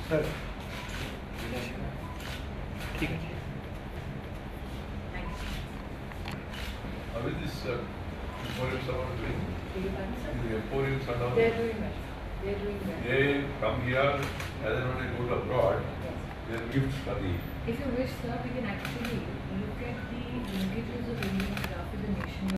Sir. How is this emporiums are doing? The emporiums are They are doing well. They are doing well. They come here, as and when they go to abroad, Yes. they are gifts for the. If you wish, sir, we can actually look at the linkages of Indian craft with the nation.